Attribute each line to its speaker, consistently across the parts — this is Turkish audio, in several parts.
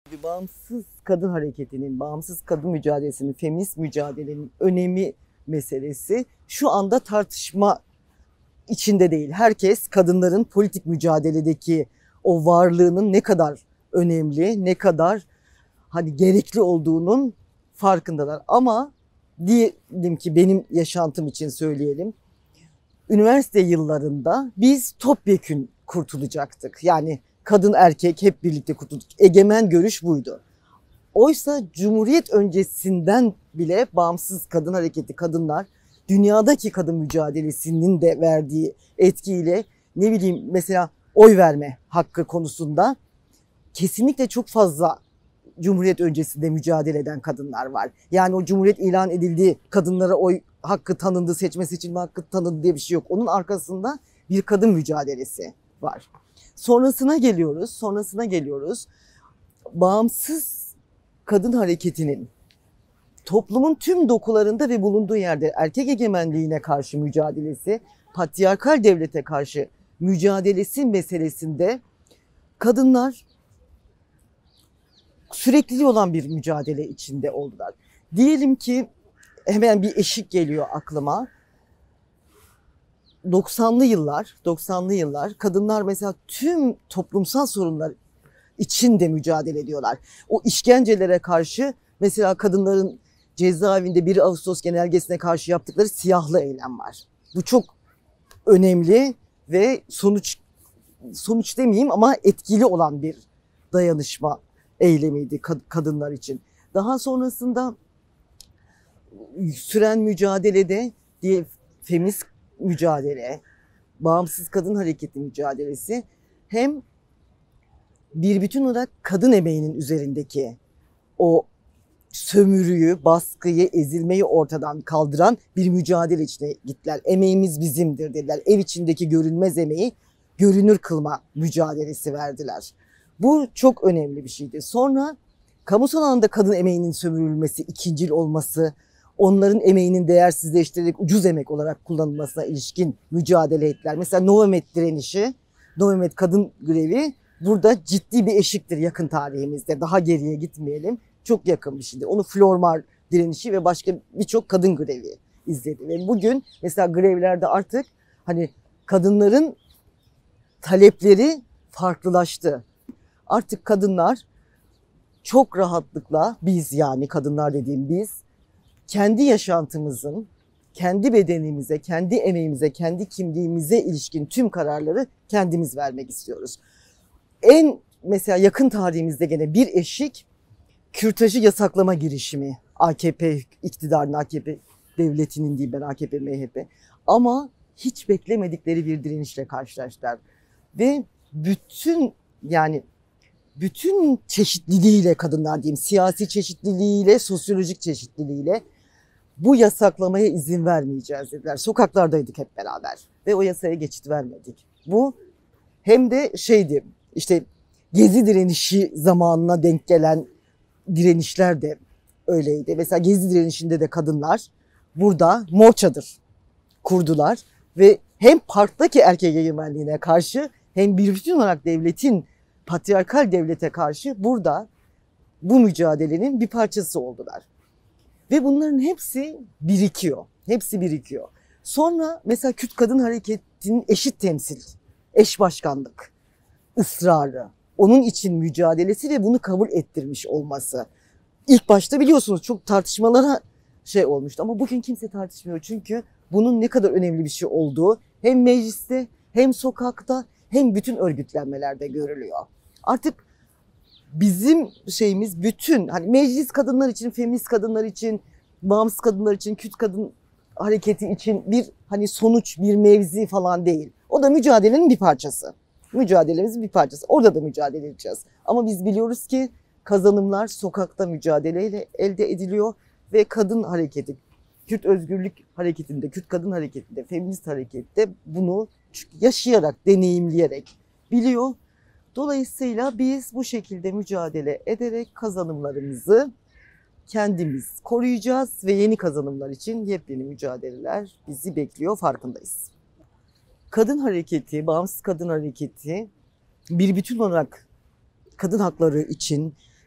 Speaker 1: Bağımsız kadın hareketinin, bağımsız kadın mücadelesinin, feminist mücadelenin önemi meselesi şu anda tartışma içinde değil. Herkes kadınların politik mücadeledeki o varlığının ne kadar önemli, ne kadar gerekli olduğunun farkındalar. Ama diyelim ki benim yaşantım için söyleyelim. Üniversite yıllarında biz topyekün kurtulacaktık. Yani kadın erkek hep birlikte kurtulduk. Egemen görüş buydu. Oysa Cumhuriyet öncesinden bile bağımsız kadın hareketi, kadınlar dünyadaki kadın mücadelesinin de verdiği etkiyle mesela oy verme hakkı konusunda kesinlikle çok fazla Cumhuriyet öncesinde mücadele eden kadınlar var. Yani o Cumhuriyet ilan edildi, kadınlara oy hakkı tanındı, seçme seçilme hakkı tanındı diye bir şey yok. Onun arkasında bir kadın mücadelesi var. Sonrasına geliyoruz. Bağımsız kadın hareketinin toplumun tüm dokularında ve bulunduğu yerde erkek egemenliğine karşı mücadelesi, patriarkal devlete karşı mücadelesi meselesinde kadınlar sürekli olan bir mücadele içinde oldular. Diyelim ki hemen bir eşik geliyor aklıma. 90'lı yıllar kadınlar mesela tüm toplumsal sorunlar için de mücadele ediyorlar. O işkencelere karşı mesela kadınların cezaevinde 1 Ağustos genelgesine karşı yaptıkları siyahlı eylem var. Bu çok önemli ve sonuç demeyeyim ama etkili olan bir dayanışma eylemiydi kadınlar için. Daha sonrasında süren mücadelede feminist mücadele, bağımsız kadın hareketi mücadelesi hem bir bütün olarak kadın emeğinin üzerindeki o sömürüyü, baskıyı, ezilmeyi ortadan kaldıran bir mücadele içine gittiler. Emeğimiz bizimdir dediler. Ev içindeki görünmez emeği görünür kılma mücadelesi verdiler. Bu çok önemli bir şeydi. Sonra kamusal alanda kadın emeğinin sömürülmesi, ikincil olması, onların emeğinin değersizleştirilerek ucuz emek olarak kullanılmasına ilişkin mücadele ettiler. Mesela Novamed direnişi, Novamed kadın grevi burada ciddi bir eşiktir yakın tarihimizde. Daha geriye gitmeyelim. Çok yakın bir şeydi. Onu Flormar direnişi ve başka birçok kadın grevi izledi. Ve bugün mesela grevlerde artık kadınların talepleri farklılaştı. Artık kadınlar çok rahatlıkla kadınlar dediğim biz kendi yaşantımızın, kendi bedenimize, kendi emeğimize, kendi kimliğimize ilişkin tüm kararları kendimiz vermek istiyoruz. Mesela yakın tarihimizde gene bir eşik kürtajı yasaklama girişimi. AKP iktidarının, AKP devletinin değil ben AKP, MHP. Ama hiç beklemedikleri bir direnişle karşılaştılar. Ve bütün çeşitliliğiyle kadınlar diyeyim, siyasi çeşitliliğiyle, sosyolojik çeşitliliğiyle bu yasaklamaya izin vermeyeceğiz dediler. Sokaklardaydık hep beraber ve o yasaya geçit vermedik. Bu hem de Gezi direnişi zamanına denk gelen direnişler de öyleydi. Mesela Gezi direnişinde de kadınlar burada mor çadır kurdular ve hem parktaki erkek egemenliğine karşı hem bir bütün olarak devletin patriarkal devlete karşı burada bu mücadelenin bir parçası oldular. Ve bunların hepsi birikiyor. Sonra mesela Kürt Kadın Hareketi'nin eşit temsil, eş başkanlık ısrarı, onun için mücadelesi ve bunu kabul ettirmiş olması. İlk başta biliyorsunuz çok tartışmalara olmuştu ama bugün kimse tartışmıyor. Çünkü bunun ne kadar önemli bir şey olduğu hem mecliste hem sokakta hem bütün örgütlenmelerde görülüyor. Artık bizim bütün meclis kadınlar için, feminist kadınlar için, bağımsız kadınlar için, Kürt kadın hareketi için bir sonuç, bir mevzi falan değil. O da mücadelenin bir parçası. Mücadelemizin bir parçası. Orada da mücadele edeceğiz. Ama biz biliyoruz ki kazanımlar sokakta mücadeleyle elde ediliyor ve kadın hareketi, Kürt özgürlük hareketinde, Kürt kadın hareketinde, feminist harekette bunu yaşayarak, deneyimleyerek biliyor. Dolayısıyla biz bu şekilde mücadele ederek kazanımlarımızı kendimiz koruyacağız ve yeni kazanımlar için yepyeni mücadeleler bizi bekliyor, farkındayız. Kadın hareketi, bağımsız kadın hareketi bir bütün olarak kadın hakları için,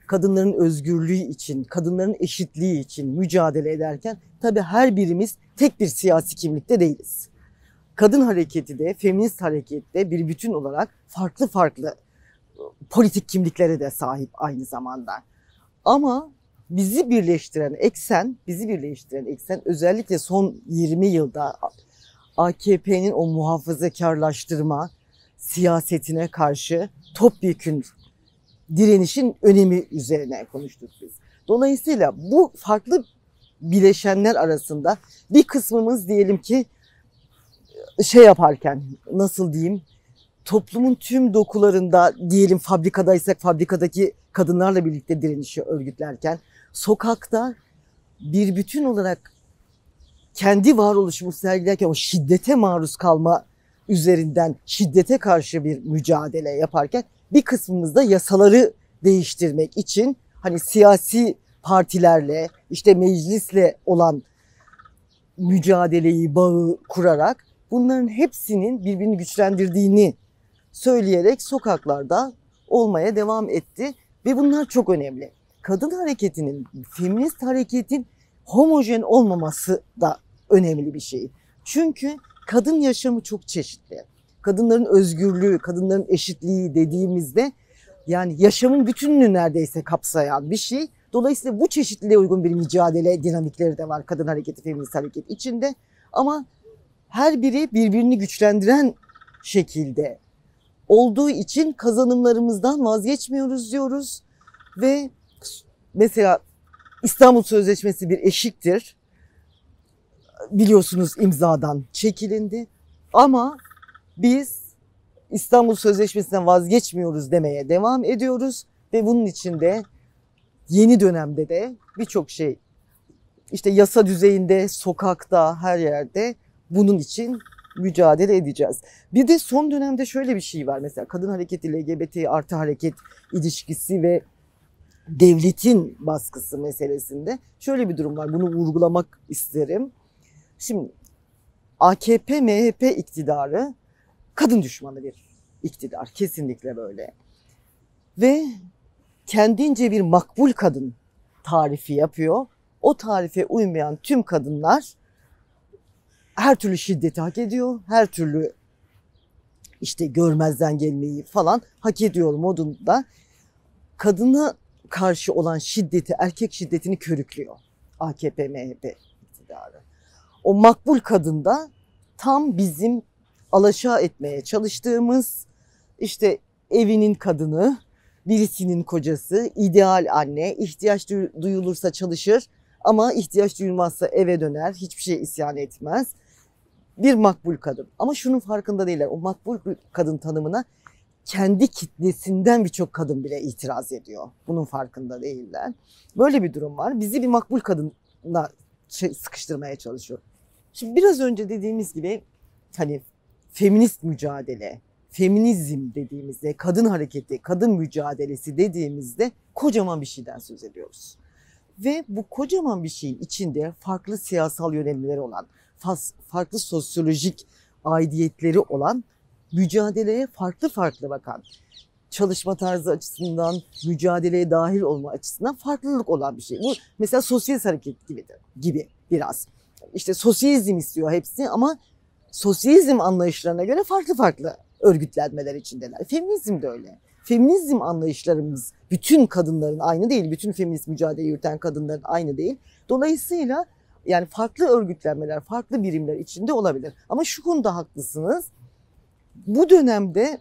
Speaker 1: kadınların özgürlüğü için, kadınların eşitliği için mücadele ederken tabii her birimiz tek bir siyasi kimlikte değiliz. Kadın hareketi de, feminist hareket de bir bütün olarak farklı farklı politik kimliklere de sahip aynı zamanda. Ama bizi birleştiren eksen özellikle son 20 yılda AKP'nin o muhafazakarlaştırma siyasetine karşı topyekün direnişin önemi üzerine konuştuk biz. Dolayısıyla bu farklı bileşenler arasında bir kısmımız diyelim ki şey yaparken, nasıl diyeyim, toplumun tüm dokularında, diyelim fabrikadaysak fabrikadaki kadınlarla birlikte direnişi örgütlerken, sokakta bir bütün olarak kendi varoluşumuzu sergilerken o şiddete maruz kalma üzerinden şiddete karşı bir mücadele yaparken, bir kısmımız da yasaları değiştirmek için hani siyasi partilerle, işte meclisle olan mücadeleyi, bağı kurarak bunların hepsinin birbirini güçlendirdiğini söyleyerek sokaklarda olmaya devam etti ve bunlar çok önemli. Kadın hareketinin, feminist hareketin homojen olmaması da önemli bir şey. Çünkü kadın yaşamı çok çeşitli. Kadınların özgürlüğü, kadınların eşitliği dediğimizde yani yaşamın bütününü neredeyse kapsayan bir şey. Dolayısıyla bu çeşitliliğe uygun bir mücadele dinamikleri de var kadın hareketi, feminist hareket içinde. Ama her biri birbirini güçlendiren şekilde olduğu için kazanımlarımızdan vazgeçmiyoruz diyoruz. Ve mesela İstanbul Sözleşmesi bir eşiktir. Biliyorsunuz imzadan çekilindi. Ama biz İstanbul Sözleşmesi'nden vazgeçmiyoruz demeye devam ediyoruz. Ve bunun içinde yeni dönemde de birçok şey işte yasa düzeyinde, sokakta, her yerde bunun için mücadele edeceğiz. Bir de son dönemde şöyle bir şey var. Mesela kadın hareketi, LGBT artı hareket ilişkisi ve devletin baskısı meselesinde şöyle bir durum var. Bunu vurgulamak isterim. Şimdi AKP, MHP iktidarı kadın düşmanı bir iktidar. Kesinlikle böyle. Ve kendince bir makbul kadın tarifi yapıyor. O tarife uymayan tüm kadınlar her türlü şiddeti hak ediyor. Her türlü işte görmezden gelmeyi falan hak ediyor modunda. Kadına karşı olan şiddeti, erkek şiddetini körüklüyor AKP, MHP iktidarı. O makbul kadın da tam bizim alaşağı etmeye çalıştığımız işte evinin kadını, birisinin kocası, ideal anne, ihtiyaç duyulursa çalışır ama ihtiyaç duyulmazsa eve döner, hiçbir şey isyan etmez. Bir makbul kadın. Ama şunun farkında değiller. O makbul kadın tanımına kendi kitlesinden birçok kadın bile itiraz ediyor. Bunun farkında değiller. Böyle bir durum var. Bizi bir makbul kadına sıkıştırmaya çalışıyor. Şimdi biraz önce dediğimiz gibi hani feminist mücadele, feminizm dediğimizde, kadın hareketi, kadın mücadelesi dediğimizde kocaman bir şeyden söz ediyoruz. Ve bu kocaman bir şeyin içinde farklı siyasal yönelimleri olan, farklı sosyolojik aidiyetleri olan, mücadeleye farklı farklı bakan, çalışma tarzı açısından, mücadeleye dahil olma açısından farklılık olan bir şey. Bu mesela sosyalist hareket gibi biraz. İşte sosyalizm istiyor hepsi ama sosyalizm anlayışlarına göre farklı farklı örgütlenmeler içindeler. Feminizm de öyle. Feminizm anlayışlarımız bütün kadınların aynı değil. Bütün feminist mücadele yürüten kadınların aynı değil. Dolayısıyla yani farklı örgütlenmeler, farklı birimler içinde olabilir. Ama şu konuda haklısınız. Bu dönemde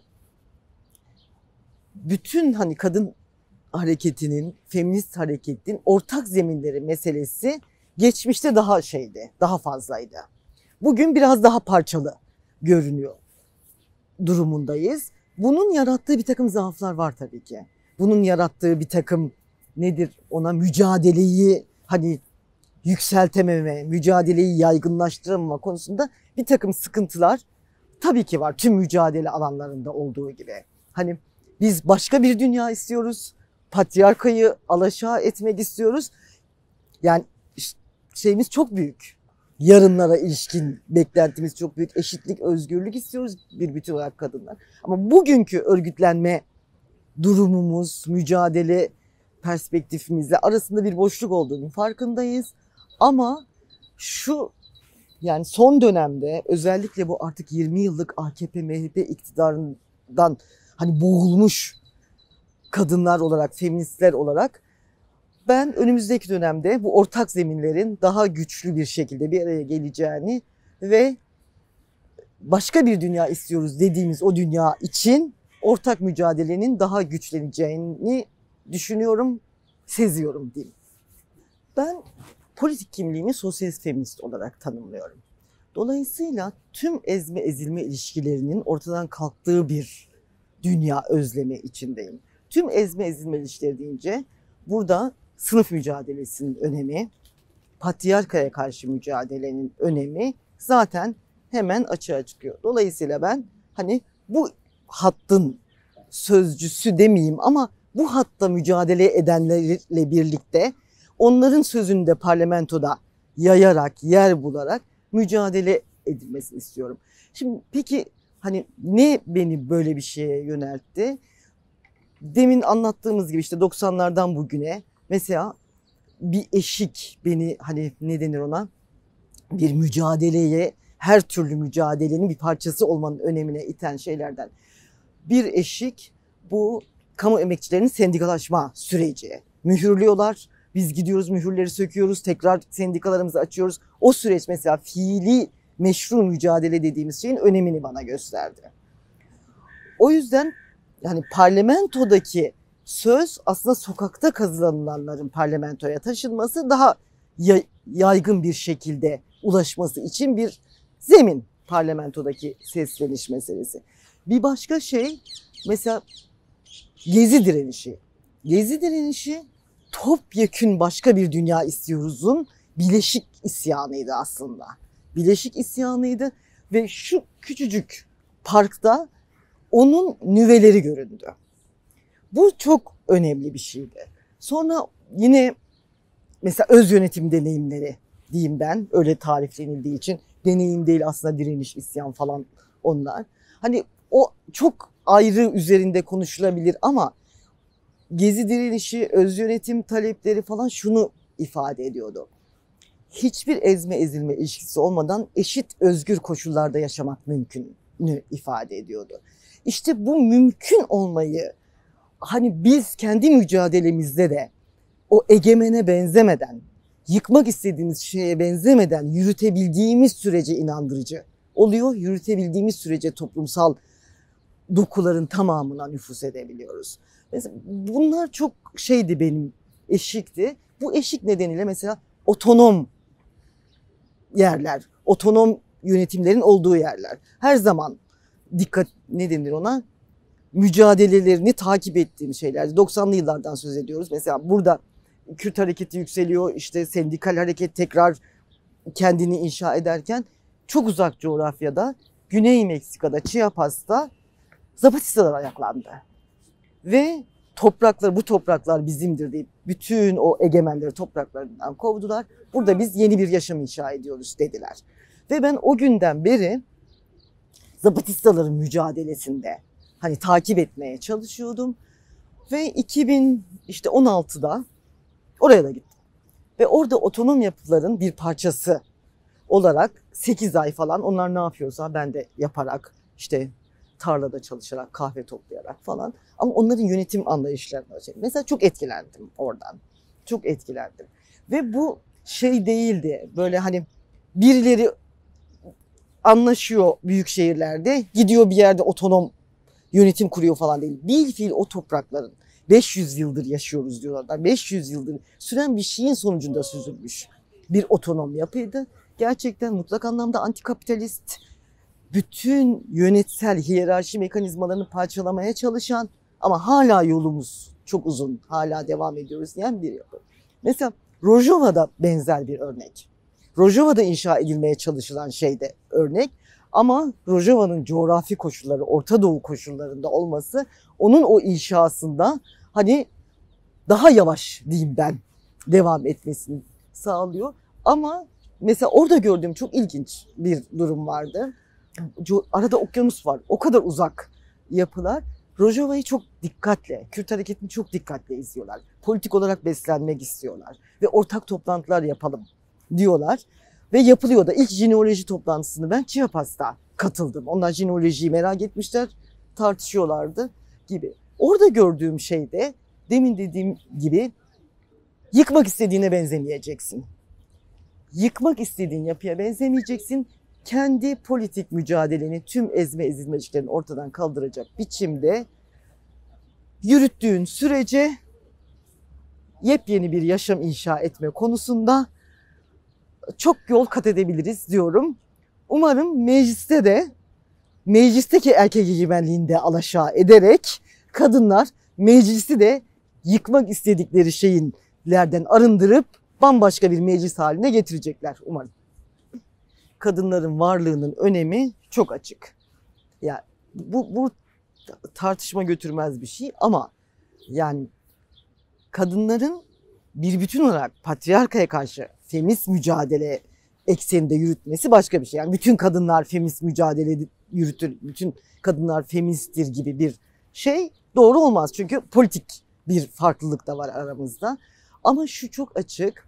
Speaker 1: bütün hani kadın hareketinin, feminist hareketin ortak zeminleri meselesi geçmişte daha şeydi, daha fazlaydı. Bugün biraz daha parçalı görünüyor durumundayız. Bunun yarattığı bir takım zaaflar var tabii ki. Bunun yarattığı bir takım nedir ona mücadeleyi hani yükseltememe, mücadeleyi yaygınlaştıramama konusunda bir takım sıkıntılar tabii ki var. Tüm mücadele alanlarında olduğu gibi. Hani biz başka bir dünya istiyoruz. Patriarkayı alaşağı etmek istiyoruz. Yani şeyimiz çok büyük. Yarınlara ilişkin beklentimiz çok büyük. Eşitlik, özgürlük istiyoruz bir bütün olarak kadınlar. Ama bugünkü örgütlenme durumumuz, mücadele perspektifimizle arasında bir boşluk olduğunun farkındayız. Ama şu yani son dönemde özellikle bu artık 20 yıllık AKP-MHP iktidarından hani boğulmuş kadınlar olarak, feministler olarak ben önümüzdeki dönemde bu ortak zeminlerin daha güçlü bir şekilde bir araya geleceğini ve başka bir dünya istiyoruz dediğimiz o dünya için ortak mücadelenin daha güçleneceğini düşünüyorum, seziyorum diyeyim. Ben politik kimliğimi sosyalist feminist olarak tanımlıyorum. Dolayısıyla tüm ezme ezilme ilişkilerinin ortadan kalktığı bir dünya özlemi içindeyim. Tüm ezme ezilme ilişkileri deyince burada sınıf mücadelesinin önemi, patriarkaya karşı mücadelenin önemi zaten hemen açığa çıkıyor. Dolayısıyla ben hani bu hattın sözcüsü demeyeyim ama bu hatta mücadele edenlerle birlikte onların sözünü de parlamentoda yayarak, yer bularak mücadele edilmesini istiyorum. Şimdi peki hani ne beni böyle bir şeye yöneltti? Demin anlattığımız gibi işte 90'lardan bugüne mesela bir eşik beni hani ne denir ona? Bir mücadeleye, her türlü mücadelenin bir parçası olmanın önemine iten şeylerden. Bir eşik bu kamu emekçilerinin sendikalaşma süreci. Mühürlüyorlar. Biz gidiyoruz mühürleri söküyoruz. Tekrar sendikalarımızı açıyoruz. O süreç mesela fiili meşru mücadele dediğimiz şeyin önemini bana gösterdi. O yüzden yani parlamentodaki söz aslında sokakta kazanılanların parlamentoya taşınması daha yaygın bir şekilde ulaşması için bir zemin parlamentodaki sesleniş meselesi. Bir başka şey mesela Gezi direnişi. Gezi direnişi topyekün başka bir dünya istiyoruz'un bileşik isyanıydı aslında. Bileşik isyanıydı ve şu küçücük parkta onun nüveleri göründü. Bu çok önemli bir şeydi. Sonra yine mesela öz yönetim deneyimleri diyeyim ben öyle tariflenildiği için deneyim değil aslında direniş, isyan falan onlar. Hani o çok ayrı üzerinde konuşulabilir ama Gezi direnişi, öz yönetim talepleri falan şunu ifade ediyordu. Hiçbir ezme ezilme ilişkisi olmadan eşit özgür koşullarda yaşamak mümkünü ifade ediyordu. İşte bu mümkün olmayı hani biz kendi mücadelemizde de o egemene benzemeden, yıkmak istediğimiz şeye benzemeden yürütebildiğimiz sürece inandırıcı oluyor. Yürütebildiğimiz sürece toplumsal dokuların tamamına nüfuz edebiliyoruz. Mesela bunlar çok şeydi benim eşikti. Bu eşik nedeniyle mesela otonom yerler, otonom yönetimlerin olduğu yerler. Her zaman dikkat ne denir ona? Mücadelelerini takip ettiğim şeylerdi. 90'lı yıllardan söz ediyoruz. Mesela burada Kürt hareketi yükseliyor, işte sendikal hareket tekrar kendini inşa ederken çok uzak coğrafyada Güney Meksika'da, Chiapas'ta Zapatistalar ayaklandı. Ve bu topraklar bizimdir deyip bütün o egemenleri topraklarından kovdular. Burada biz yeni bir yaşam inşa ediyoruz dediler. Ve ben o günden beri Zapatistaların mücadelesinde hani takip etmeye çalışıyordum. Ve 2016'da oraya da gittim. Ve orada otonom yapıların bir parçası olarak 8 ay falan onlar ne yapıyorsa ben de yaparak işte tarlada çalışarak, kahve toplayarak falan. Ama onların yönetim anlayışlarına mesela çok etkilendim oradan. Çok etkilendim. Ve bu şey değildi böyle hani birileri anlaşıyor büyük şehirlerde gidiyor bir yerde otonom yönetim kuruyor falan değil. Bilfiil o toprakların 500 yıldır yaşıyoruz diyorlar. 500 yıldır süren bir şeyin sonucunda süzülmüş bir otonom yapıydı. Gerçekten mutlak anlamda antikapitalist, bütün yönetsel hiyerarşi mekanizmalarını parçalamaya çalışan ama hala yolumuz çok uzun, hala devam ediyoruz diyen bir yapı. Mesela Rojava'da benzer bir örnek. Rojava'da inşa edilmeye çalışılan şey de örnek. Ama Rojava'nın coğrafi koşulları, Orta Doğu koşullarında olması onun o inşasında hani daha yavaş diyeyim ben devam etmesini sağlıyor. Ama mesela orada gördüğüm çok ilginç bir durum vardı. Arada okyanus var. O kadar uzak yapılar Rojava'yı çok dikkatle, Kürt hareketini çok dikkatle izliyorlar. Politik olarak beslenmek istiyorlar ve ortak toplantılar yapalım diyorlar. Ve yapılıyor da. İlk jineoloji toplantısını ben Chiapas'ta katıldım. Onlar jineolojiyi merak etmişler, tartışıyorlardı gibi. Orada gördüğüm şey de demin dediğim gibi yıkmak istediğine benzemeyeceksin. Yıkmak istediğin yapıya benzemeyeceksin. Kendi politik mücadeleni tüm ezme ezilmecilerini ortadan kaldıracak biçimde yürüttüğün sürece yepyeni bir yaşam inşa etme konusunda çok yol kat edebiliriz diyorum. Umarım meclisteki erkek egemenliğini de alaşağı ederek kadınlar meclisi de yıkmak istedikleri şeylerden arındırıp bambaşka bir meclis haline getirecekler umarım. Kadınların varlığının önemi çok açık. Yani bu tartışma götürmez bir şey ama yani kadınların bir bütün olarak patriarkaya karşı feminist mücadele ekseninde yürütmesi başka bir şey. Yani bütün kadınlar feminist mücadele yürütür, bütün kadınlar feministtir gibi bir şey doğru olmaz. Çünkü politik bir farklılık da var aramızda. Ama şu çok açık.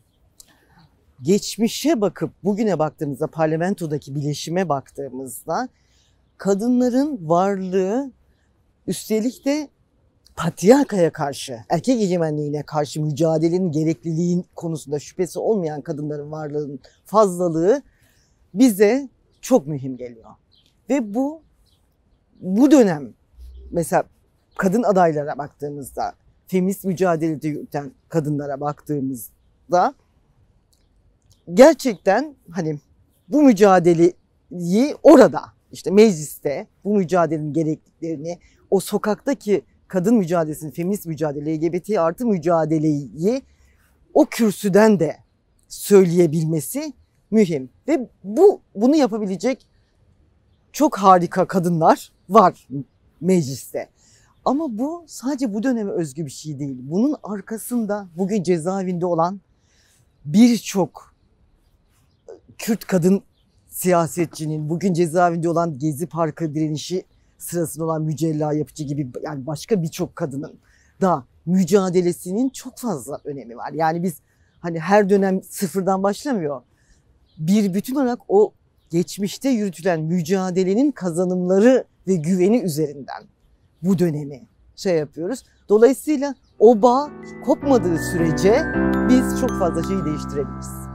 Speaker 1: Geçmişe bakıp bugüne baktığımızda, parlamentodaki bileşime baktığımızda kadınların varlığı üstelik de patriarkaya karşı, erkek egemenliğine karşı mücadelenin gerekliliğin konusunda şüphesi olmayan kadınların varlığının fazlalığı bize çok mühim geliyor. Ve bu dönem mesela kadın adaylara baktığımızda, feminist mücadelede yürüten kadınlara baktığımızda gerçekten hani bu mücadeleyi orada işte mecliste bu mücadelenin gerekliliklerini, o sokaktaki kadın mücadelesini, feminist mücadele, LGBT artı mücadeleyi o kürsüden de söyleyebilmesi mühim. Ve bunu yapabilecek çok harika kadınlar var mecliste. Ama bu sadece bu döneme özgü bir şey değil. Bunun arkasında bugün cezaevinde olan birçok Kürt kadın siyasetçinin, bugün cezaevinde olan Gezi Parkı direnişi sırasında olan Mücella Yapıcı gibi yani başka birçok kadının da mücadelesinin çok fazla önemi var. Yani biz hani her dönem sıfırdan başlamıyor. Bir bütün olarak o geçmişte yürütülen mücadelenin kazanımları ve güveni üzerinden bu dönemi yapıyoruz. Dolayısıyla o bağ kopmadığı sürece biz çok fazla şeyi değiştirebiliriz.